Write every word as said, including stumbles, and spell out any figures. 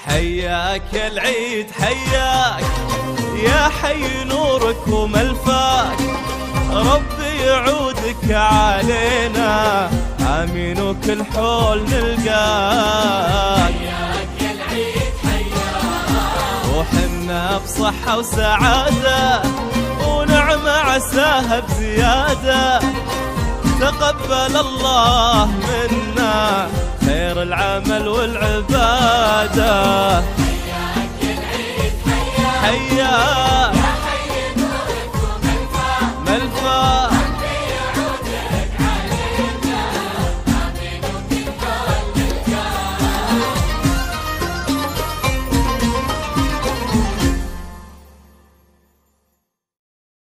حياك يا العيد حياك يا حي نورك وملفاك، ربي يعودك علينا آمين وكل حول نلقاك. حياك يا العيد حياك وحنا بصحة وسعادة ونعمة عساها بزيادة، تقبل الله منا خير العمل والعبادة. حياك يا العيد حياك حياك يا حي نورك وملفاك، ملفاك